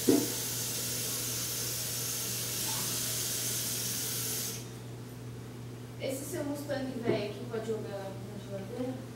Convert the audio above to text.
Esse seu Mustang velho aqui pode jogar na geladeira?